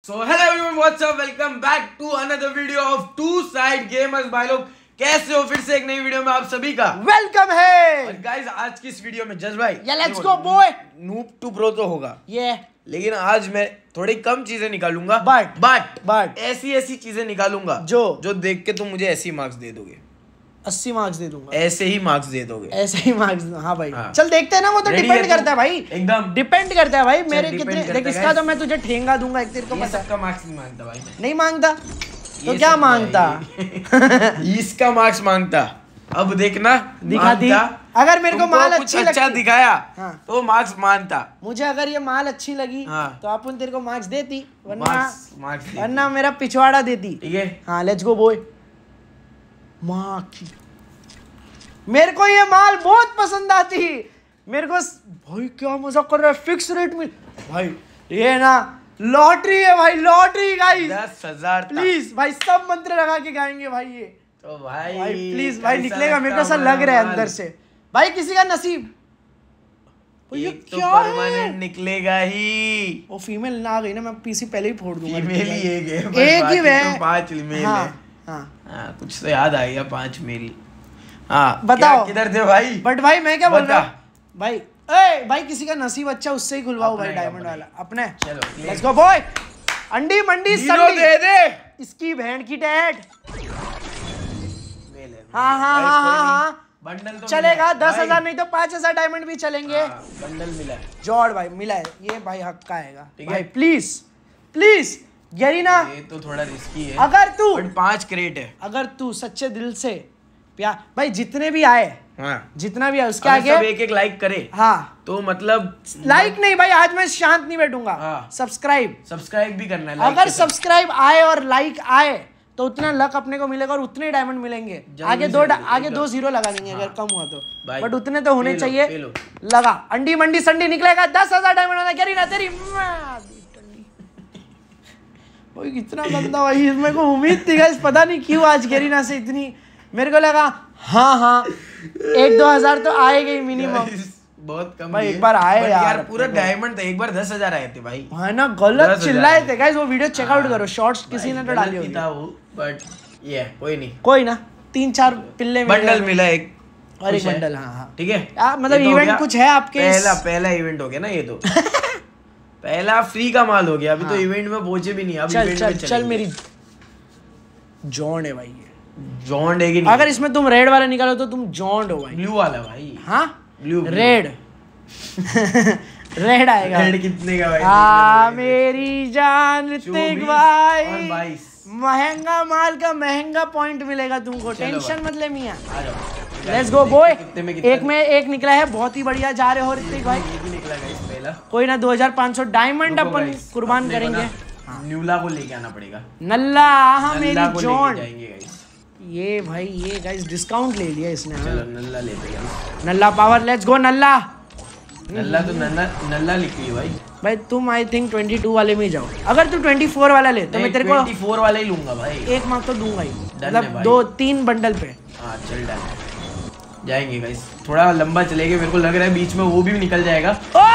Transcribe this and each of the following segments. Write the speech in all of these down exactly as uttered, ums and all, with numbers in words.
So hello everyone, what's up? Welcome back to another video of Two Side Gamers। भाई लोग कैसे हो? फिर से एक नई वीडियो में आप सभी का वेलकम है। और गाइस आज की इस वीडियो में जज भाई या let's go boy. Noob to pro तो होगा ये लेकिन आज मैं थोड़ी कम चीजें निकालूंगा बट बट बट ऐसी ऐसी चीजें निकालूंगा जो जो देख के तुम मुझे ऐसे ही मार्क्स दे दोगे। अस्सी मार्क्स दे दूंगा। ऐसे ही मार्क्स दे दोगे। ऐसे ही मार्क्स। हाँ भाई हाँ। चल देखते हैं ना, वो तो Ready डिपेंड है करता है भाई, एकदम डिपेंड करता है भाई मेरे depend कितने। करता देख है इसका guys। तो मैं तुझे ठेंगा दूंगा एक, तेरे को ये पता है। सबका मार्क्स नहीं मांगता भाई मैं। नहीं मांगता तो ये क्या सब मांगता? भाई। इसका मार्क्स मांगता। अब देखना दिखा दी। अगर मेरे को तुमको माल कुछ अच्छी अच्छा लगती दिखाया हाँ। तो मार्क्स मानता। मुझे अगर ये माल अच्छी लगी हाँ। तो अपन तेरे को मार्क्स देती, वरना मार्क्स मार्क्स देती। वरना मेरा पिछवाड़ा देती। ठीक है हाँ लेट्स गो बॉय। माँ की मेरे को ये माल बहुत पसंद आती। मेरे को भाई क्या मजा कर रहा है, फिक्स रेट में भाई। ये ना लॉटरी है भाई, लॉटरी गाइस। दस हजार प्लीज भाई सब मंत्र लगा के गाएंगे भाई ये तो भाई, भाई प्लीज भाई निकलेगा। मेरे को ऐसा लग रहा है अंदर से भाई किसी का नसीब। ये एक तो क्या परमानेंट निकलेगा ही। वो फीमेल ना आ गई ना, मैं पीसी पहले ही फोड़ दूंगा। फीमेल ही एक है, बस एक ही बाकी वे तो पांच मेल हाँ, है। हाँ। हाँ कुछ तो याद आ गया, पांच मेल। हाँ बताओ किधर थे भाई? बट भाई मैं क्या बोल बता। रहा हूँ भाई, ए भाई किसी का नसीब अच्छा उससे ही खुलवाओ भाई, अपने डायमंड अपने। वाला अपने। चलो लेट्स गो बॉय। अंडी मंडी जीरो संडी दे दे। इसकी बहन की डैड। मेल है। हाँ हाँ Guys, हाँ कोई हाँ नहीं। हाँ बंडल तो चलेगा। मिला है। दस भाई, हजार नहीं तो पांच हजार डायमंड भी चलेंगे। हाँ, बंडल मिला है। जॉर्ड भाई मिला है ये भाई, हक का आएगा ठीक है। भाई। प्लीज प्लीज गरीना, ये तो थोड़ा रिस्की है अगर तू बट पांच क्रेट है। अगर तू सच्चे दिल से प्यार भाई, जितने भी आए हाँ जितना भी आए उसके अगर आगे सब एक एक लाइक करे हाँ तो मतलब लाइक नहीं भाई, आज मैं शांत नहीं बैठूंगा। हाँ। सब्सक्राइब, सब्सक्राइब भी करना है like अगर के साथ। सब्सक्राइब आए और लाइक आए तो उतना लक अपने को मिलेगा और उतने डायमंड मिलेंगे। जल्दी आगे से दो जल्दी, आगे एकदम। दो जीरो लगा देंगे अगर हाँ। कम हुआ तो, भाई, बट उतने तो होने पे लो, चाहिए। पे लो। लगा अंडी मंडी संडी निकलेगा। दस हजार डायमंड वाला गरीना तेरी माँ दी टंडी। भाई कितना गंदा भाई, मेरे को उम्मीद थी गाइस, पता नहीं क्यों आज गरीना से इतनी मेरे को लगा। हाँ हाँ एक दो हजार तो आएगा ही मिनिमम। Guys, बहुत कम भाई दिए। एक बार आए But यार यार पूरा अपने को। डायमंड था, एक बार दस हजार आए थे भाई। है ना, गलत दस हजार चिल्लाए है। थे गाइस। वो वीडियो चेकआउट हाँ, करो, शॉर्ट्स किसी ने तो डाली गलत ही होगी। था वो, बट ये कोई नहीं। कोई ना, तीन चार पिल्ले मिल बंडल गए। मिला एक और एक कुछ है। बंडल। हाँ हाँ ठीक है यार, मतलब ये तो हो इवेंट गया। कुछ है आपके इस- पहला पहला इवेंट हो गया ना ये तो। पहला फ्री का माल हो गया। अभी हाँ। तो इवेंट में पहुंचे भी नहीं। अब चल इवेंट चल में चल चलेंगे। मेरी जॉन्ड है भाई ये। जॉन्ड है कि नहीं? अगर इसमें तुम रेड वाला निकालो तो तुम जॉन्ड हो भाई। ब्लू वाला भाई। हाँ ब्लू रेड रेड आएगा। रेड कितने का भाई? आ मेरी जान ऋतिक चौबीस और भाई, बाईस। महंगा माल का महंगा पॉइंट मिलेगा तुमको। चलो टेंशन मत ले मियां। आ जाओ। Let's go boy. कितने में कितना? एक में एक निकला है, बहुत ही बढ़िया जा रहे हो ऋतिक भाई। ये भी निकला गाइस पहला। कोई ना, दो हजार पाँच सौ डायमंड रुको अपन guys, कुर्बान अपने को करेंगे। ना न्यूला को लेके आना पड़ेगा। नल्ला हाँ मेरी नल्ला को लेके जॉन। जाएंगे गाइस। ये भाई ये गाइस डिस्काउंट ले लिया इसने। हाँ। चलो नल्ला लेते हैं। नल्ला पावर, लेट्स गो नल्ला। नल्ला तो नल्ला नल्ला लिखी है भाई। भाई तुम आई थिंक बाईस वाले में ही जाओ। अगर तू चौबीस वाला ले तो मैं तेरे को चौबीस वाला ही लूंगा भाई। एक मार्क तो दूंगा ही, है मतलब भाई। दो तीन बंडल पे। हाँ चल डन, जाएंगे गाइस। थोड़ा लंबा चलेगा, मेरे को लग रहा है बीच में वो भी निकल जाएगा।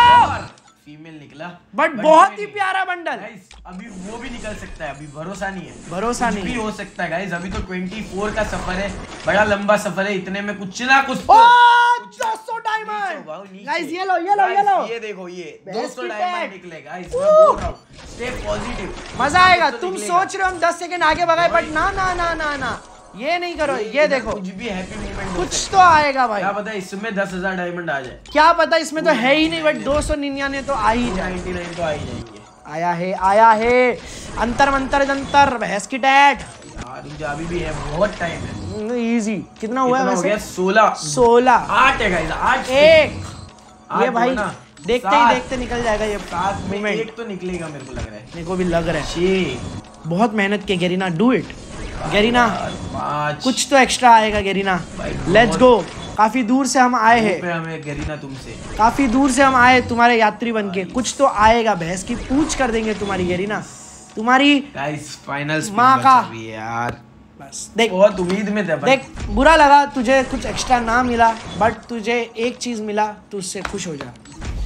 फीमेल निकला बट But बहुत कोई ही नहीं। प्यारा बंडल। गाइस अभी वो भी निकल सकता है, अभी भरोसा नहीं है। भरोसा कुछ नहीं भी है। हो सकता है गाइस। अभी तो चौबीस का सफर है, बड़ा लंबा सफर है। इतने में कुछ ना कुछ ओ तो दो सौ नीचे डायमंड होगा, वो नीचे। गाइस। ये लो ये लो ये Guys, लो। ये देखो ये Best दो सौ की डायमंड tag। निकले गाइस। मैं बोल रहा हूं स्टे पॉजिटिव, मजा आएगा। तो तुम निकलेगा। सोच रहे हो हम दस सेकंड आगे भगाए, बट ना ना ना ना ना ये नहीं करो। ये इधर देखो कुछ भी हैप्पी मोमेंट कुछ तो आएगा भाई। क्या पता इसमें दस हजार डायमंड आ जाए। क्या पता, इसमें तो है ही नहीं, बट दो सौ निन्यानवे तो आ ही जाए। निन्यानवे तो आ ही जाएंगे आया है आया है। अंतर मंतर जंतर भैंस की टैट। यार। रुक जा, अभी भी है, बहुत टाइम है। इजी कितना हुआ है कितना हो गया? वैसे? सोलह सोलह। आठ है गाइस। आठ एक आठ ये भाई हुआ ना? देखते सात। ही देखते निकल जाएगा ये सात में मोमेंट। एक तो निकलेगा मेरे को लग रहा है। मेरे को भी लग रहा है। छह, बहुत मेहनत की गेरीना, डू इट गेरीना। पाँच। कुछ तो एक्स्ट्रा आएगा गेरीना। भाई लेट्स गो। काफी दूर से हम आए हैं, पे हमें गरीना तुमसे। काफी दूर से हम आए तुम्हारे यात्री बनके। कुछ तो आएगा, भैंस की पूछ कर देंगे तुम्हारी गेरीना। तुम्हारी गाइस फाइनल स्पिन माँ का। बचा भी है यार। बस देख बहुत उम्मीद में था भाई। देख बुरा लगा तुझे कुछ एक्स्ट्रा ना मिला, बट तुझे एक चीज मिला, तू उससे खुश हो जा।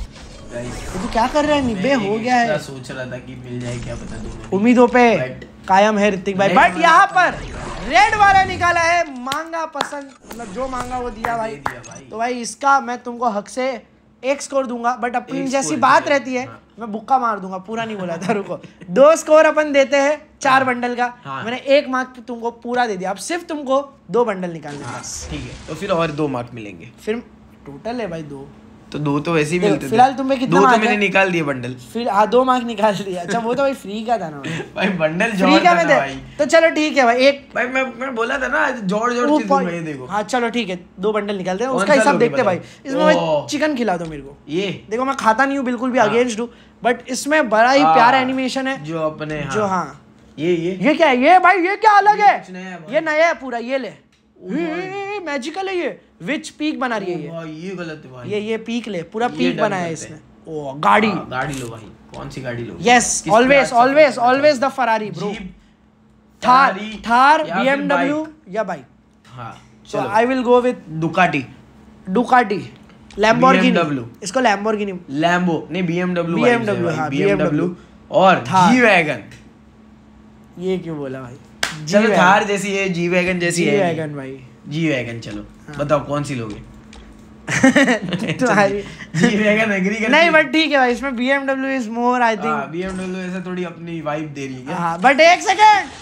तो तू क्या कर रहा है निब्बे? हो गया है। सोच रहा था कि मिल जाए, क्या पता दोनों। उम्मीदों पे कायम है ऋतिक भाई। बट यहाँ पर रेड वाला निकाला है, मांगा पसंद, मतलब जो मांगा वो दिया भाई। तो भाई इसका मैं तुमको हक से एक स्कोर दूंगा, बट अपनी जैसी बात रहती है मैं बुक्का मार दूंगा, पूरा नहीं बोला था। रुको, दो स्कोर अपन देते हैं चार बंडल का। मैंने एक मार्क तुमको पूरा दे दिया, अब सिर्फ तुमको दो बंडल निकालने हैं। ठीक है, तो फिर और दो मार्क मिलेंगे। फिर टोटल है भाई दो, तो दो तो वैसे ही मिलते थे। फिलहाल तुम्हें कितना दो मार्क तो मैंने निकाल दिए बंडल। फिर हाँ दो मार्क निकाल दिया। अच्छा वो तो भाई फ्री का था ना भाई, भाई बंडल फ्री का में दे। तो चलो ठीक है भाई, एक भाई मैं मैं बोला था ना जोड़ जोड़ चीज दूंगा, ये देखो। हाँ चलो ठीक है, दो बंडल निकालते हैं, उसका हिसाब देखते भाई। इसमें भाई चिकन खिला दो मेरे को। ये देखो, मैं खाता नहीं हूँ बिल्कुल भी, अगेंस्ट हूँ, बट इसमें बड़ा ही प्यारा एनिमेशन है जो अपने जो। हाँ ये ये ये क्या है? ये भाई ये क्या अलग है? ये नया है पूरा, ये ले, मैजिकल है ये। विच पीक बना रही है ये? ये गलत है भाई, ये ये पीक ले, पूरा पीक बनाया है इसने। ओ गाड़ी, गाड़ी लो भाई, कौन सी गाड़ी लो? Yes, always always always the Ferrari bro. Thar Thar BMW या बाइक। हाँ चलो, I will go with Ducati. Ducati, Lamborghini, इसको लैम्बोर्गिनी, लैम्बो नहीं, बीएमडब्ल्यू। बीएमडब्ल्यू हाँ, बीएमडब्ल्यू और जी वैगन। ये क्यों बोला भाई? चलो थार जैसी है, जी वैगन जैसी है। जी वैगन भाई, जी वैगन। चलो बताओ कौन सी लोगे? तुम्हारी जी वैगन एग्री कर? नहीं बट ठीक है भाई, इसमें BMW is more, I think. BMW ऐसे थोड़ी अपनी वाइब दे रही है। हाँ बट एक सेकंड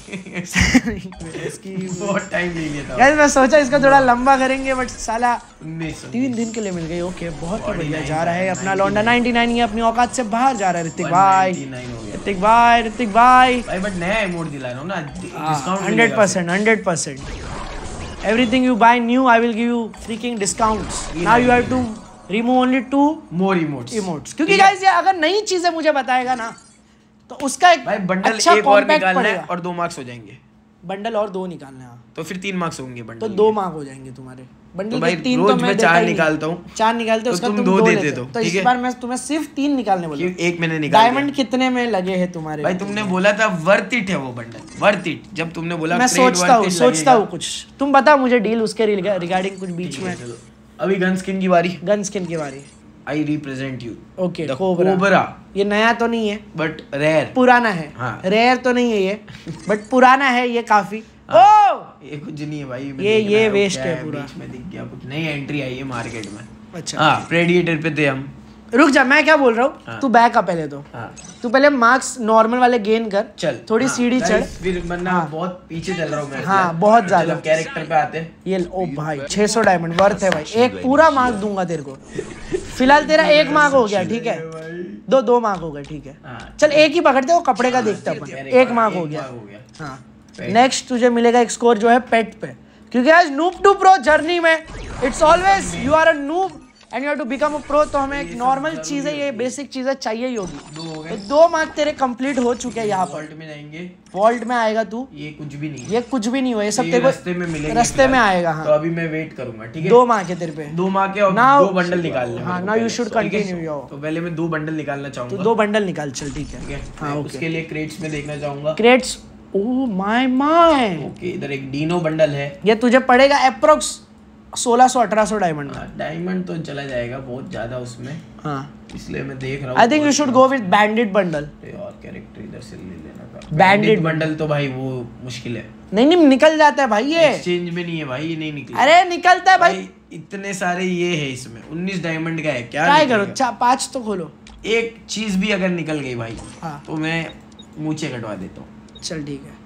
इसकी बहुत टाइम ले लिया था यार, मैं सोचा इसका थोड़ा लंबा करेंगे, बट साला उन्नीस तीन दिन के लिए मिल गई। ओके, बहुत ही बढ़िया जा रहा है अपना लौंडा। निन्यानवे ये अपनी औकात से बाहर जा रहा है। ऋतिक भाई, ऋतिक भाई, ऋतिक भाई भाई बट नया इमोट दिला रहा हूं ना, discount hundred percent hundred percent. Everything you buy new, I will give you freaking discounts. Now you have to remove only two more emotes. Emotes. क्योंकि guys ये अगर नई चीजें मुझे बताएगा ना, तो उसका एक भाई बंडल अच्छा एक और निकालना है पड़ेगा। और दो मार्क्स हो जाएंगे। बंडल और दो निकालने हैं, तो फिर तीन मार्क्स होंगे बंडल। तो दो मार्क हो जाएंगे तुम्हारे। बंडल तो भाई के तीन रोज तो मैं मैं चार निकालता हूँ, चार निकालते, तो उसका तुम तुम दो दो देते लेते दो, तो ठीक इस है? बार मैं तुम्हें सिर्फ तीन निकालने बोला। एक मैंने निकाल डायमंड कितने में लगे हैं तुम्हारे? भाई तुमने बोला था वर्थ इट है वो बंडल, वर्थ इट। जब तुमने बोला मैं सोचता हूँ सोचता हूँ कुछ, तुम बता मुझे डील उसके रिगार्डिंग कुछ बीच में। अभी गन स्किन की बारी। गन स्किन की बारी। I represent you. Okay, cobra. ये नया तो नहीं है बट रेयर, पुराना है। हाँ। रेयर तो नहीं है ये, बट पुराना है ये काफी। हाँ। ओ ये कुछ नहीं है भाई, ये ये वेस्ट है पूरा। बीच में दिख गया कुछ, नई एंट्री आई है मार्केट में। अच्छा हाँ, प्रेडिएटर पे थे हम। रुक जा, मैं क्या बोल रहा हूँ, हाँ। तू बैक आ पहले तो। हाँ। तू पहले मार्क्स नॉर्मल वाले गेन कर, चल थोड़ी हाँ, सीढ़ी चढ़। फिर वरना हाँ। बहुत पीछे चल रहा हूँ मैं। हाँ बहुत ज्यादा। कैरेक्टर पे आते हैं ये ओ भाई छह सौ डायमंड वर्थ है भाई, एक पूरा मार्क दूंगा तेरे को। फिलहाल तेरा एक मार्क हो गया, ठीक है? दो दो मार्क हो गए, ठीक है? हाँ। चल एक ही पकड़ते हो, कपड़े का देखते अपन। एक मार्क हो गया। हाँ, नेक्स्ट तुझे मिलेगा एक स्कोर जो है पेट पे, क्योंकि आज नूब टू प्रो जर्नी में it's always you are a noob and you have to become a pro. तो हमें एक नॉर्मल चीजें, ये बेसिक चीजें चाहिए ही होगी। दो हो गए, तो दो मार्क तेरे कंप्लीट हो चुके हैं यहाँ पर। वॉल्ट में जाएंगे, वॉल्ट में आएगा तू। ये कुछ भी नहीं, ये कुछ भी नहीं हुआ, ये सब तेरे रास्ते में मिलेंगे, को रास्ते में आएगा। हाँ, तो अभी मैं वेट करूंगा, ठीक है? दो मार्क है तेरे पे, दो मार्क है और Now- दो बंडल निकाल ले। हाँ, now you should continue your- तो पहले मैं दो बंडल निकालना तो चाहूंगा। दो बंडल निकाल, चल ठीक है। ठीक है, हाँ, मैं ओके। उसके लिए क्रेट्स में देखना चाहूंगा। Crates, oh my my. Okay, इधर एक डीनो बंडल है। ये तुझे पड़ेगा अप्रोक्स सोलह सौ अठारह सौ डायमंड का। डायमंड तो चला जाएगा बहुत ज्यादा उसमें, हाँ, इसलिए मैं देख रहा हूँ। I think you should go with banded bundle. और कैरेक्टर इधर से ले लेना था। Bandit बंडल तो भाई वो मुश्किल है, नहीं नहीं निकल जाता है भाई ये। एक्सचेंज में नहीं है भाई, ये नहीं निकला। अरे निकलता है भाई, भाई इतने सारे ये है इसमें, उन्नीस डायमंड का है। क्या ट्राई निकलेगा? करो, चा, पाँच तो खोलो। एक चीज भी अगर निकल गई भाई, हाँ, तो मैं मूछे कटवा देता हूँ। चल ठीक है।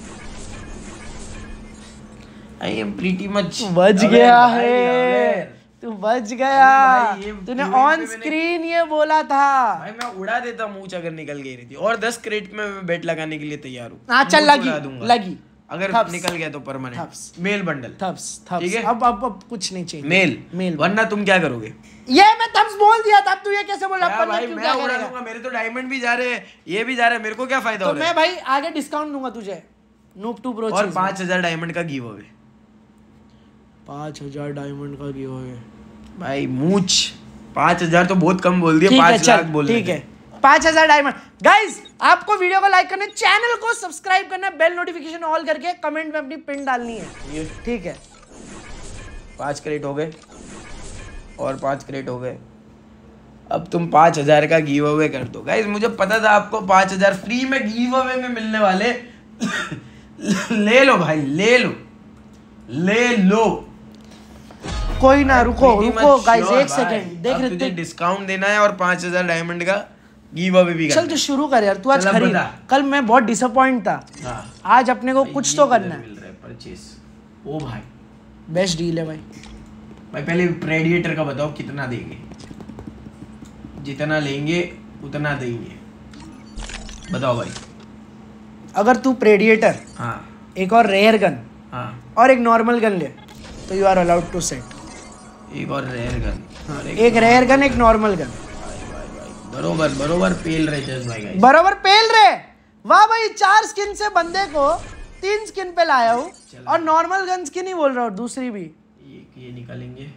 आई एम प्रीटी मच बच गया है, तू बच गया। भाई, ये तूने event ऑन पे मैंने- स्क्रीन ये बोला था। भाई मैं उड़ा देता मूछ अगर निकल गई रहती, और दस क्रेट में मैं बेट लगाने के लिए तैयार हूँ। हाँ चल, मूछ लगी उड़ा दूंगा। लगी अगर थप्स। निकल गया तो परमानेंट थप्स। Male bundle. थप्स थप्स। ठीक है? अब अब अब कुछ नहीं चाहिए। मेल मेल वरना तुम क्या करोगे? ये मैं थप्स बोल दिया था, अब तू ये कैसे बोल रहा क्या है? भाई क्यों मैं क्या उड़ा करेगा? दूंगा, मेरे तो डायमंड भी जा रहे हैं, ये भी जा रहा है, मेरे को क्या फायदा तो हो रहा मैं है? भाई आगे डिस्काउंट दूंगा तुझे नूब टू प्रो और पाँच हजार डायमंड का गिव अवे। पाँच हजार डायमंड का गिव अवे भाई मूछ पाँच हजार तो बहुत कम बोल दिया, ठीक है पाँच लाख चल बोल ठीक है, पाँच हजार डायमंड। गाइस आपको वीडियो को लाइक करना, चैनल को सब्सक्राइब करना, बेल नोटिफिकेशन ऑल करके कमेंट में अपनी पिन डालनी है, ठीक है? पाँच क्रेट हो गए और पाँच क्रेट हो गए। अब तुम पाँच हजार का गिव अवे कर दो गाइस। मुझे पता था आपको पाँच हजार फ्री में गिव अवे में मिलने वाले। ले लो भाई, ले लो ले लो। कोई ना, रुको रुको गाइस, एक भाई, सेकंड देख अब रहे तुझे थे। डिस्काउंट देना है और पाँच हजार डायमंड का गिव अवे भी चल करना तो है। शुरू कर यार, तू आज चल अब खरीद। बता। कल मैं बहुत डिसअपॉइंट था, हाँ आज अपने को भाई, कुछ ये तो किधर करना है। मिल रहा है परचेस। ओ भाई बेस्ट डील है भाई। भाई पहले प्रेडिएटर का बताओ कितना देंगे? जितना लेंगे उतना देंगे, बताओ भाई। अगर तू प्रेडिएटर, हाँ एक और रेयर गन हाँ और एक नॉर्मल गन ले तो you are allowed to set. एक और रेयर गन, हाँ, एक रेयर गन, एक नॉर्मल गन। बरोबर बरोबर पेल रहे जज भाई गाइस। बराबर पेल रहे। वाह भाई, चार स्किन से बंदे को तीन स्किन पे लाया हूँ, और नॉर्मल गन स्किन ही बोल रहा हूँ, दूसरी भी ये ये निकालेंगे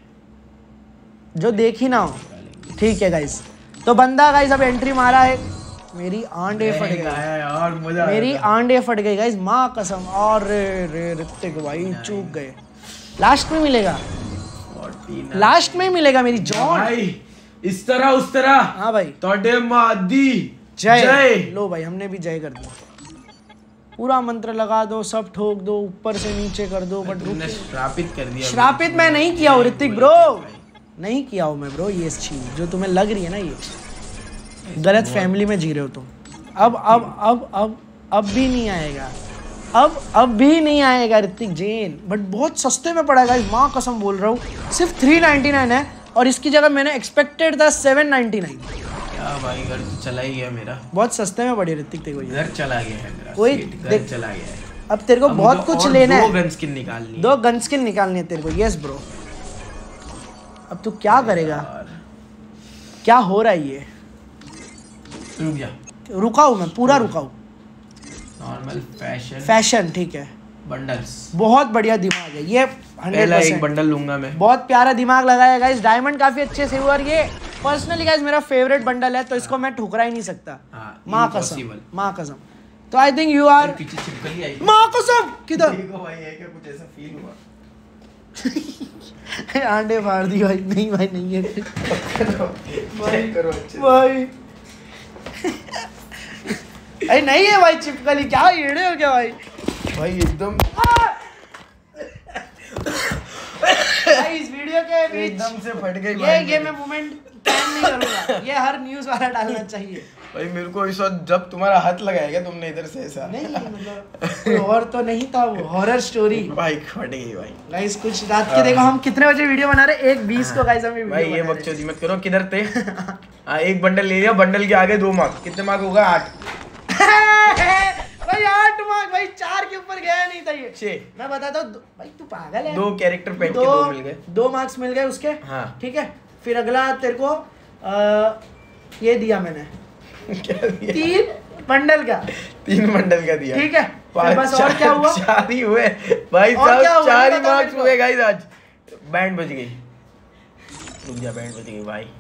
जो देख ही ना हो। ठीक है गाइस, तो बंदा गाइस अब एंट्री मारा है। मेरी आंडे फट गई यार, मजा मेरी आंडे फट गई गाइस, माँ कसम। और रे रे ऋतिक भाई चूक गए। लास्ट में मिलेगा, लास्ट में ही मिलेगा मेरी जॉन भाई। इस तरह उस तरह। हाँ भाई, तोड़े मादी जय, जय। लो भाई, हमने भी जय कर दिया। पूरा मंत्र लगा दो, सब ठोक दो, ऊपर से नीचे कर दो। बट तुमने श्रापित कर दिया। श्रापित मैं नहीं किया हूँ ऋतिक ब्रो, नहीं किया हूँ मैं ब्रो। ये चीज जो तुम्हें लग रही है ना, ये गलत फैमिली में जी रहे हो तुम। अब अब अब अब अब भी नहीं आएगा, अब अब भी नहीं आएगा ऋतिक जैन। बट बहुत सस्ते में पड़ा गाइस, माँ कसम बोल रहा हूँ। सिर्फ थ्री नाइन्टी नाइन है, और इसकी जगह मैंने एक्सपेक्टेड था सेवन नाइन्टी नाइन। क्या भाई, घर तो चला ही गया मेरा। बहुत सस्ते में पड़ी ऋतिक तेरे को ये। घर चला गया है मेरा। कोई घर देख- चला गया है। अब तेरे को अब बहुत मुझे कुछ और लेना दो है, गन स्किन निकालनी है। दो गन स्किन निकालनी है तेरे को। यस ब्रो, अब तू क्या करेगा? क्या हो रहा है ये? रुक जा। रुका हूँ मैं, पूरा रुका हूँ। नॉर्मल फैशन फैशन ठीक है, बंडल्स। बहुत बढ़िया दिमाग है ये। हंड्रेड पहला एक परसेंट बंडल लूंगा मैं। बहुत प्यारा दिमाग लगाया गाइस। डायमंड काफी अच्छे से हुआ, और ये पर्सनली गाइस मेरा फेवरेट बंडल है, तो इसको मैं ठुकरा ही नहीं सकता। हाँ, माँ कसम, impossible। माँ कसम। तो आई थिंक यू आर पीछे छिपकली आई। माँ कसम। किधर? देखो भाई, है क्या कुछ ऐसा फील हुआ? आंडे मार दी भाई। नहीं भाई, नहीं है चेक करो अच्छे से। भाई। अरे नहीं है भाई चिपकली, क्या येड़े हो क्या भाई? भाई एकदम भाई इस वीडियो के बीच एकदम से फट गई ये भाई। ये मैं मोमेंट कैम नहीं करूंगा, ये हर न्यूज़ वाला डालना चाहिए। भाई मेरे को इस वक्त जब तुम्हारा हाथ लगाया क्या तुमने इधर से ऐसा? नहीं मतलब कोई और तो नहीं था, वो हॉरर स्टोरी। भाई फट गई भाई। गाइस कुछ रात के देखो हम कितने बजे वीडियो बना रहे हैं, एक बीस को गाइस हम ये भाई वीडियो ये बना रहे बकचोदी मत करो। किधर थे? हाँ, एक बंडल ले लिया, बंडल के आगे दो मार्क। कितने मार्क होगा? आठ। हैं। भाई आठ मार्क भाई, चार के ऊपर गया नहीं था ये। छह। मैं बताता हूँ, दो- भाई तू पागल है। दो कैरेक्टर पेट के दो मिल गए। दो मार्क्स मिल गए उसके। हाँ। ठीक है, फिर अगला तेरे को आ, ये दिया मैंने क्या दिया? तीन बंडल का। तीन बंडल का दिया। ठीक है, फिर पाँच, बस और चार- क्या हुआ? चार ही हुए भाई और क्या साहब। हुआ? चार ही बताओ मार्क्स मेरे को। हुए गाइस आज। बैंड बज गई। रुक जा, बैंड बज गई भाई।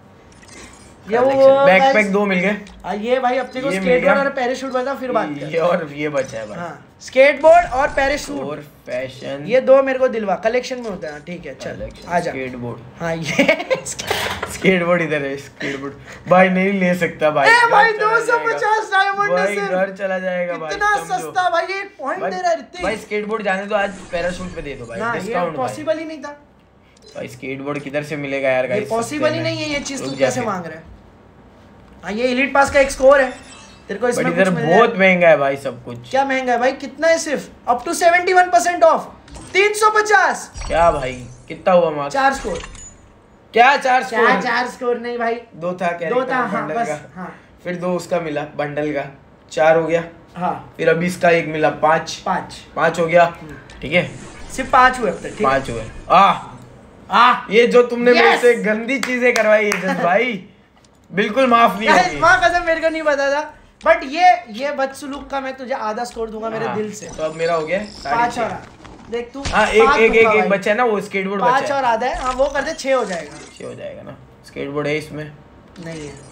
ये वो बैकपैक guys- दो मिल गए। हाँ, ये भाई अपने को ये मिल स्केटबोर्ड गया। और पैराशूट बता, फिर बात ये कर। और ये बचा है भाई। हाँ, स्केटबोर्ड और पैराशूट, और फैशन। ये दो मेरे को दिलवा, कलेक्शन में होता है। ठीक है चल आजा। स्केटबोर्ड। हाँ ये स्केटबोर्ड इधर है। स्केटबोर्ड भाई नहीं ले सकता भाई। ए भाई घर चला दो सौ जाएगा। पचास डायमंड है भाई सिर्फ। घर चला जाएगा भाई। इतना समझो। सस्ता भाई, ये एक पॉइंट दे रहा है ऋतिक। भाई स्केटबोर्ड जाने तो आज पैराशूट पे दे दो भाई। ना ये डिस्काउंट भाई। पॉसिबल ही नहीं था। भाई स्केटबोर्ड किधर से मिलेगा यार ये गाइस? पॉसिबल ही नहीं है, ये चीज तू रुक जा कैसे फिर। मांग रहा है? हाँ ये एलीट पास का एक स्कोर है, तेरे को बट इसमें इधर कुछ मिल बहुत जाए। महंगा है भाई सब कुछ। क्या महंगा है भाई? कितना है? सिर्फ up to seventy one percent off, तीन सौ पचास। क्या भाई कितना हुआ मार्क्स? चार स्कोर। क्या चार क्या स्कोर? चार स्कोर नहीं भाई, दो था दो कैरेक्टर था। हाँ बंडल बस का। हाँ फिर दो उसका मिला बंडल का, चार हो गया। हाँ फिर अभी इसका एक मिला, पाँच। पाँच। पाँच हो गया। ठीक है, सिर्फ पाँच हुए अब तक। ठीक पाँच हुए। आ आ ये जो तुमने मेरे Yes! से गंदी चीजें करवाई है जज भाई, बिल्कुल माफ नहीं Guys, होगी। माँ कसम मेरे को नहीं पता था, बट ये ये बदसलूक का मैं तुझे आधा स्कोर दूंगा मेरे हाँ, दिल से। तो अब मेरा हो गया साढ़े पाँच छः। और देख तू। हाँ एक पाँच एक एक दूंगा एक भाई। बचा है ना, वो स्केटबोर्ड पाँच बचा और है। आधा है। हाँ वो कर दे, छः हो जाएगा। छः हो जाएगा ना। स्केटबोर्ड है इसमें? नहीं है,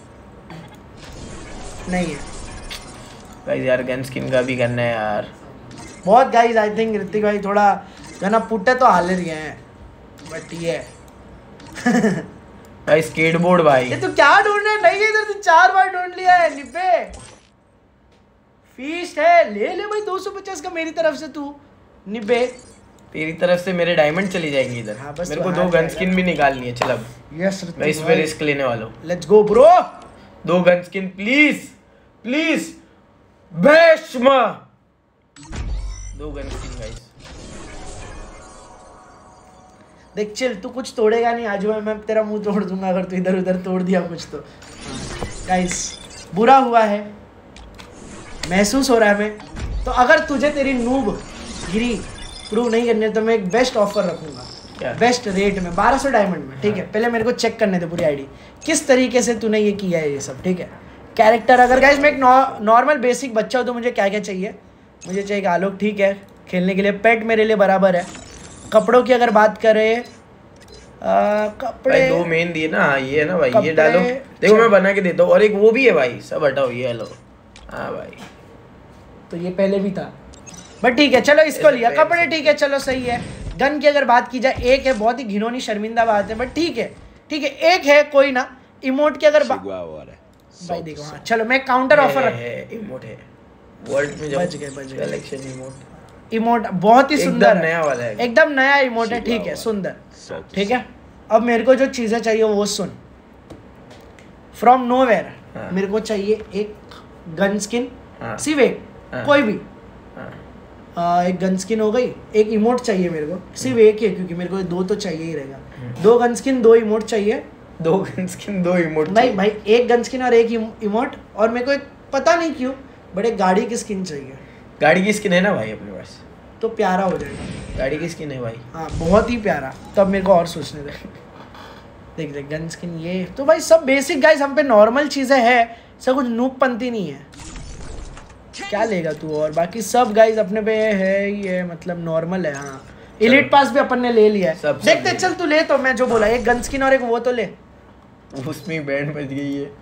नहीं है। गाइस यार गन स्किन का भी करना है यार। बहुत गाइस आई थिंक ऋतिक भाई थोड़ा जना पुट्टे तो हाल रही हैं, बट ये भाई स्केटबोर्ड भाई। ये तू क्या ढूंढ रहा है? नहीं है इधर, तू चार बार ढूंढ लिया है निब्बे। फीस्ट है, ले ले भाई दो सौ पचास का मेरी तरफ से तू निब्बे। तेरी तरफ से मेरे डायमंड चली जाएंगे इधर। हाँ, बस मेरे तो को दो गन स्किन भी निकालनी है। चल अब यस मैं इस पे रिस्क लेने वाला हूँ। Let's go bro. दो gun skin please please. Bhishma दो गन स्किन गाइस। देख चिल, तू कुछ तोड़ेगा नहीं आज, मैं तेरा मुंह तोड़ दूंगा अगर तू इधर उधर तोड़ दिया कुछ तो। गाइस बुरा हुआ है, महसूस हो रहा है हमें। तो अगर तुझे तेरी नूब गिरी प्रूव नहीं करने तो मैं एक बेस्ट ऑफर रखूंगा, बेस्ट रेट में बारह सौ डायमंड में। ठीक है, पहले मेरे को चेक करने दे पूरी आईडी किस तरीके से तूने ये किया है ये सब। ठीक है, कैरेक्टर अगर गाइस मैं एक नॉर्मल बेसिक बच्चा हूँ तो मुझे क्या क्या चाहिए? मुझे चाहिए आलोक, ठीक है, खेलने के लिए। पेट मेरे लिए बराबर है। कपड़ों की अगर बात करें, कपड़े भाई दो मेन दिए ना, ये है ना भाई, ये डालो। देखो मैं बना के देता हूँ। और एक वो भी है भाई, सब हटाओ, ये हेलो। हाँ भाई, तो ये पहले भी था बट ठीक है, चलो इसको लिया। कपड़े ठीक है, चलो सही है। गन की अगर बात की जाए, एक है, बहुत ही घिनौनी शर्मिंदा बात है बट ठीक है, ठीक है एक है, कोई ना। इमोट की अगर बात भाई देखो, हाँ चलो मैं काउंटर ऑफर रख। इमोट है वर्ल्ड में, बच गए बच गए। कलेक्शन इमोट इमोट बहुत ही सुंदर है, नया वाला है, एकदम नया इमोट है। ठीक है, सुंदर, ठीक है। अब मेरे को जो चीजें चाहिए वो सुन। फ्रॉम नोवेयर मेरे को चाहिए एक गन स्किन, सिर्फ एक, कोई भी। आ, एक गन स्किन हो गई, एक इमोट चाहिए मेरे को, सिर्फ एक ही है क्योंकि मेरे को दो तो चाहिए ही रहेगा। दो गन स्किन, दो इमोट चाहिए। दो गन स्किन, दो इमोट नहीं भाई, एक गन स्किन और एक इमोट। और मेरे को एक पता नहीं क्यों बट एक गाड़ी की स्किन चाहिए। गाड़ी की स्किन है ना भाई अपने पास, तो प्यारा हो जाएगा। गाड़ी की स्किन है भाई, हाँ बहुत ही प्यारा। तब मेरे को और सोचने दे। देख देख गन स्किन ये तो भाई सब बेसिक गाइस, हम पे नॉर्मल चीज़ें हैं, सब कुछ नूबपंती नहीं है। क्या लेगा तू? और बाकी सब गाइस अपने पे है ही है, मतलब नॉर्मल है। हाँ एलिट पास भी अपन ने ले लिया है। देखते चल, तू ले तो मैं जो बोला, एक गन स्किन और एक वो तो ले। उसमें बैंड बज गई है।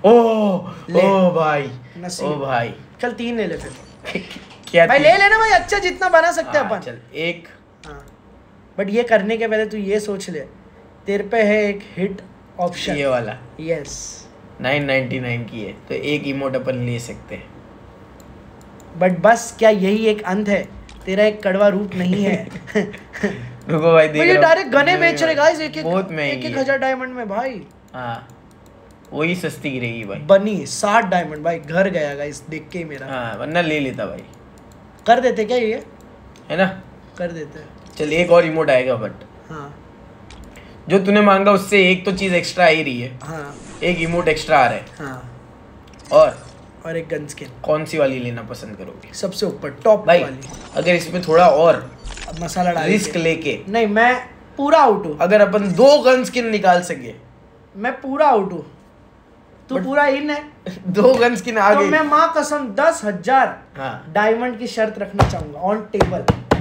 ओ ओ भाई, ओ भाई चल तीन ले ले फिर। क्या भाई ले लेना भाई, अच्छा जितना बना सकते हैं अपन। चल एक। हाँ बट ये करने के पहले तू ये सोच ले, तेरे पे है एक हिट ऑप्शन, ये वाला। यस नाइन नाइन्टी नाइन की है तो एक इमोट अपन ले सकते हैं। बट बस क्या यही एक अंत है? तेरा एक कड़वा रूप नहीं है। रुको भाई देख, ये डायरेक्ट गने बेच रहे गाइस, एक एक बहुत एक एक हजार डायमंड में भाई। हाँ वही सस्ती गिरेगी भाई। बनी साठ डायमंड भाई, घर गया गाइस देख के ही मेरा। हाँ वरना ले लेता भाई। कर देते क्या ये? है ना, कर देते। चल एक और इमोट आएगा बट हाँ जो तूने मांगा उससे एक तो चीज एक्स्ट्रा आ ही रही है। हाँ एक इमोट एक्स्ट्रा आ रहा है। हाँ और और एक गन स्किन। कौन सी वाली लेना पसंद करोगे? सबसे ऊपर टॉप भाई वाली। अगर इसमें थोड़ा और मसाला डाल रिस्क लेके, नहीं मैं पूरा आउट हूँ। अगर अपन दो गन स्किन निकाल सके, मैं पूरा आउट हूँ, तू पूरा इन है। दो गन स्किन आ तो गई। मैं माँ कसम दस हजार हाँ डायमंड की शर्त रखना चाहूंगा ऑन टेबल।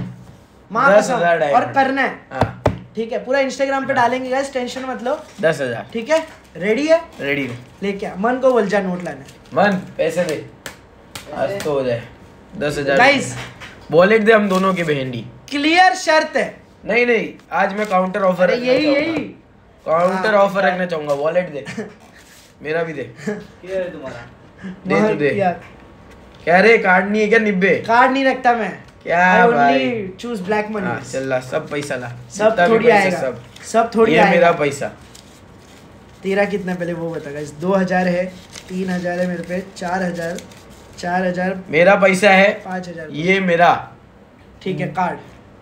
माँ दस कसम, हजार डायमंड। और करना है। हाँ ठीक है, पूरा इंस्टाग्राम पे डालेंगे गाइस, टेंशन मत लो। दस हजार ठीक है, रेडी है? रेडी हूँ। लेके आ, मन को बोल जा नोट लाने। मन पैसे दे, आज तो हो जाए। दस हजार गाइस वॉलेट दे, हम दोनों की बहनडी। क्लियर शर्त है। नहीं नहीं, आज मैं काउंटर ऑफर अरे यही यही काउंटर ऑफर रखना चाहूंगा। वॉलेट दे, मेरा भी दे। क्या है तुम्हारा? दे तू दे। क्या रे, कार्ड नहीं है क्या? निब्बे कार्ड नहीं रखता मैं। क्या भाई, चूज ब्लैक मनी। हाँ चल ला, सब पैसा ला। सब जितना भी थोड़ी पैसा, आएगा, सब सब थोड़ी ये आएगा। मेरा पैसा। तेरा कितना पहले वो बता गाइस। दो हजार है, तीन हजार है मेरे पे, चार हजार, चार हजार, मेरा पैसा है, पाँच हजार। ये मेरा ठीक है, card,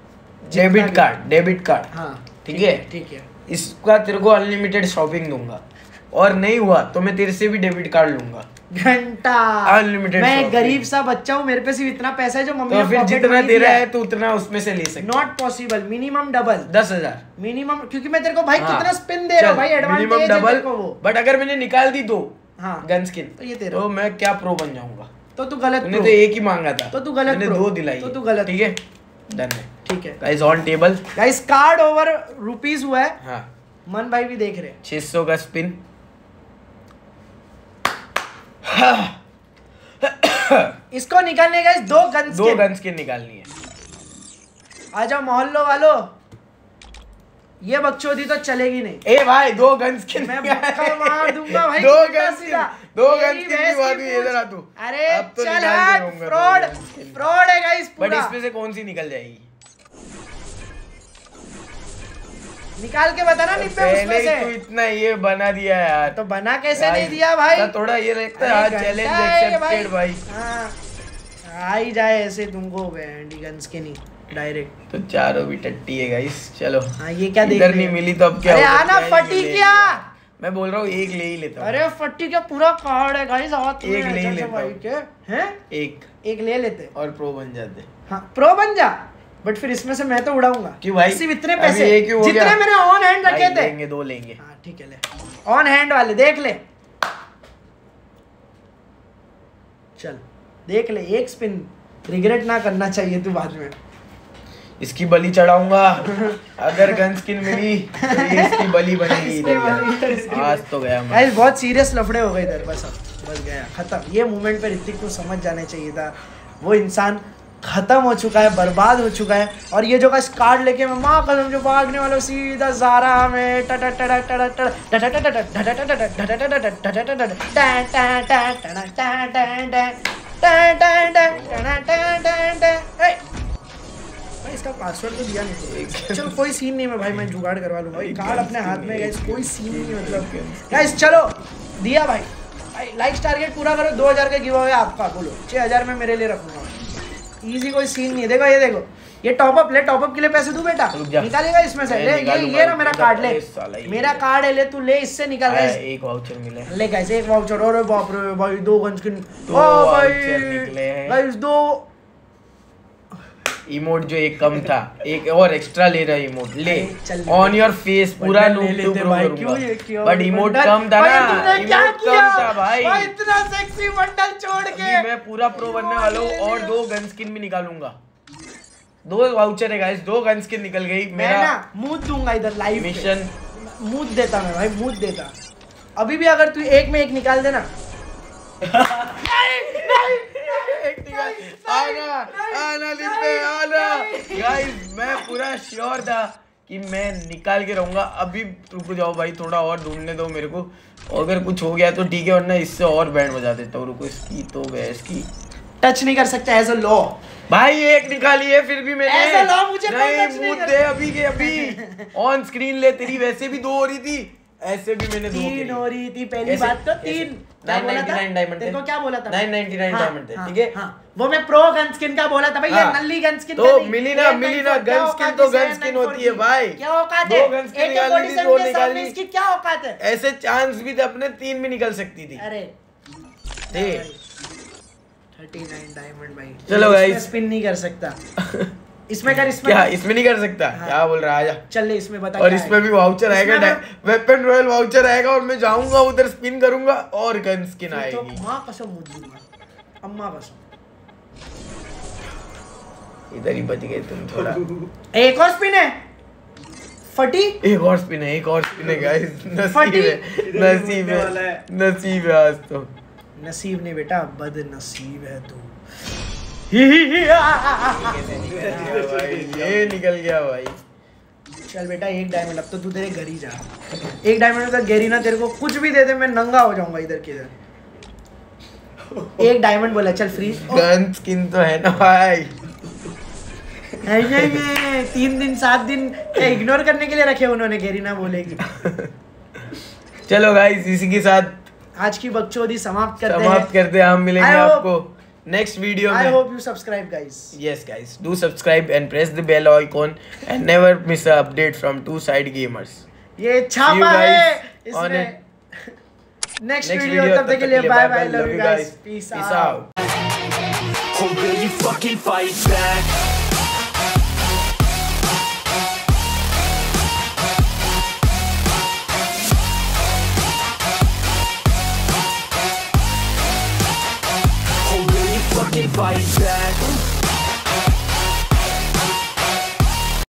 debit card, debit card. हाँ ठीक है, ठीक है। इसका तेरे को अनलिमिटेड शॉपिंग दूंगा, और नहीं हुआ तो मैं तेरे से भी डेबिट कार्ड लूंगा। घंटा Unlimited मैं shopping। गरीब सा बच्चा हूँ, मेरे पे सिर्फ इतना पैसा है जो मम्मी तो फिर जितना तेरा है तो उतना उसमें से ले सकते। Not possible, minimum double. दस हजार मिनिमम, क्योंकि मैं तेरे को भाई हाँ। कितना स्पिन दे रहा हूँ भाई, एडवांटेज है डबल। तेरे को वो। बट अगर मैंने निकाल दी दो हाँ गन स्किन तो ये तेरा, तो मैं क्या प्रो बन जाऊंगा? तो तू गलत तूने pro। तो एक ही मांगा था, तो तू गलत मैंने pro। दो दिलाई, तो तू गलत। ठीक है, डन है। ठीक है guys on table. Guys card over rupees हुआ है। हाँ मन भाई भी देख रहे हैं। छह सौ का स्पिन। इसको निकालने गाइस दो गन दो गन स्किन निकालनी है। आ जाओ मोहल्लो वालों, ये बकचोदी तो चलेगी नहीं। ए भाई दो गन स्किन मैं बक्का मार दूंगा भाई। दो सीधा गन सीधा। स्किन दो गन तेरी स्किन भैंस की बात की हुई, इधर आ तू। अरे अब तो चल निकाल के हट, रहूंगा फ्रॉड दो गन स्किन। फ्रॉड है गाइस बट पूरा। इसमें से कौन सी निकल जाएगी? निकाल के बता ना निब्बे पहले उसमें ही से। तू इतना ये बना दिया यार। तो बना कैसे नहीं भाई, दिया भाई? तो थोड़ा ये लगता है अरे आज घंटा चैलेंज है एक्सेप्टेड भाई। हाँ आ ही जाए ऐसे तुमको बैंडी गन्स के नहीं डायरेक्ट। तो चारों भी टट्टी है गाइस। चलो हाँ ये क्या देख इधर रहे नहीं हो? मिली तो अब क्या अरे होगा? आना क्या फटी ले क्या? लिया। मैं बोल रहा हूँ एक ले ही लेता हूँ। अरे फट्टी क्या पूरा कार्ड है गाइस हाथ में। एक ले ही अच्छा लेता भाई हूँ। के हैं? एक एक ले लेते और प्रो बन जाते। हाँ प्रो बन जा। बट फिर इसमें से मैं तो उड़ाऊंगा। क्यों भाई? सिर्फ इतने अभी पैसे ये क्यों हो जितने गया? मैंने ऑन हैंड भाई रखे थे। लेंगे दो लेंगे। हाँ ठीक है ले ऑन हैंड वाले देख ले। चल देख ले एक स्पिन रिग्रेट ना करना चाहिए तू बाद में। इसकी बलि चढ़ाऊंगा। अगर गन स्किन मिली तो ये इसकी बलि बनेगी। इसकी बलि, इसकी आज तो गया मैं। गाइस बहुत सीरियस लफड़े हो गए इधर। बस अब बस गया खत्म। ये मोमेंट पे ऋतिक को समझ जाना चाहिए था। वो इंसान खत्म हो चुका है, बर्बाद हो चुका है। और ये जो गाइस कार्ड लेके मैं माँ कसम जो भागने वाला सीधा ज़ारा में टटा टटा टटा टटा टटा टटा टटा टटा टटा टटा टटा टटा टटा टटा टटा टटा टटा भाई इसका पासवर्ड तो दिया नहीं तो चलो कोई सीन नहीं है भाई। मैं जुगाड़ करवा लूंगा भाई। कार्ड अपने हाथ में गाइस कोई सीन नहीं मतलब गाइस। चलो दिया भाई। भाई लाइक टारगेट पूरा करो। दो हजार का गिव अवे आपका। बोलो छह हजार में मेरे लिए रखूंगा। इजी कोई सीन नहीं है। देखो ये देखो ये टॉप अप ले। टॉप अप के लिए पैसे दूं बेटा? निकालेगा इसमें से। ले ये ये ना मेरा कार्ड ले। मेरा कार्ड है ले तू ले इससे निकाल गाइस। एक वाउचर मिला ले गाइस एक वाउचर। अरे बाप रे भाई दो गन स्किन। दो ओ भाई वाउचर निकले हैं। गाइस दो इमोट जो एक कम था एक और एक्स्ट्रा ले रहा है इमोट। ले चल ऑन योर फेस पूरा बंडल लूट ले लेते टू भाई। प्रो क्यों ये क्यों बट इमोट बंडल? कम था भाई ना। तूने क्या इमोट किया? कम था भाई। भाई इतना सेक्सी बंडल छोड़ के अभी मैं पूरा प्रो बनने वाला हूँ और दो गन स्किन भी निकालूंगा। दो वाउचर है गाइस। दो गन स्किन निकल गई। मैं मेरा ना मूड दूंगा इधर लाइव मिशन मूड देता मैं भाई। मूड देता अभी भी। अगर तू एक में एक निकाल देना आना आना लिपे आना गाइस। मैं पूरा श्योर था कि मैं निकाल के रहूंगा। अभी रुको जाओ भाई थोड़ा और ढूंढने दो मेरे को। अगर कुछ हो गया तो ठीक है वरना इससे और बैंड बजा देता हूँ। रुको इसकी तो गैस की टच नहीं कर सकता एज अ लॉ भाई। एक निकाली है फिर भी मैंने। ऐसा लॉ मुझे कोई नहीं touch नहीं मुंह कर दे अभी के अभी ऑन स्क्रीन ले। तेरी वैसे भी दो हो रही थी ऐसे भी मैंने दो तीन हो रही थी पहली ऐसे- बात तो ऐसे- तीन। क्या बोला था? नाइन नाइंटी नाइन डायमंड थे। तेरे को क्या बोला था? नाइन नाइंटी नाइन हाँ, डायमंड थे हाँ, ठीक है। हाँ, वो मैं प्रो गन स्किन का बोला था भाई। ये हाँ, नल्ली गन स्किन तो मिली ना मिली ना गन स्किन तो गन स्किन होती है भाई। क्या औकात दो है? गन स्किन A K निकालनी थी forty-seven दो के निकाली। सामने इसकी क्या औकात है? ऐसे चांस भी थे अपने तीन भी निकल सकती थी। अरे थे उनतालीस डायमंड भाई। चलो गाइस स्पिन नहीं कर सकता। इसमें कर इसमें क्या कर। इसमें नहीं कर सकता? हाँ। क्या बोल रहा है आजा। चल ले इसमें बता और क्या इसमें है? भी वाउचर आएगा। इसमें वेपन रॉयल वाउचर आएगा और मैं जाऊंगा उधर स्पिन करूंगा और गन स्किन फिर तो आएगी। माँ कसम मुझ दूंगा। अम्मा कसम। इधर ही बच गए तुम थोड़ा। एक और स्पिन है फटी। एक और स्पिन है एक और स्पिन है गाइस। नसीब फटी। है नसीब है नसीब है आज तो। नसीब नहीं बेटा बद नसीब है तू। भाई ये निकल गया भाई। चल बेटा एक डायमंड। अब तो तू तेरे घर ही जा। एक डायमंड तक गेरी ना तेरे को कुछ भी दे दे मैं नंगा हो जाऊंगा इधर के इधर। एक डायमंड बोला चल फ्री। गन स्किन तो है ना भाई। ये तीन दिन सात दिन इग्नोर करने के लिए रखे उन्होंने। गेरीना बोलेगी। चलो गाइस इसी के साथ आज की बकचोदी समाप्त करते हैं। समाप्त करते हैं। हम मिलेंगे I hope- आपको नेक्स्ट वीडियो I में। hope you subscribe guys. Yes guys, do subscribe and press the bell icon and never miss an update from Two Side Gamers. ये छापा See you है guys on इसमें। Next Next video video, तब तक के लिए bye bye. Love you guys. Peace peace out. out. Or will you fucking fight back? Or will you fucking fight back?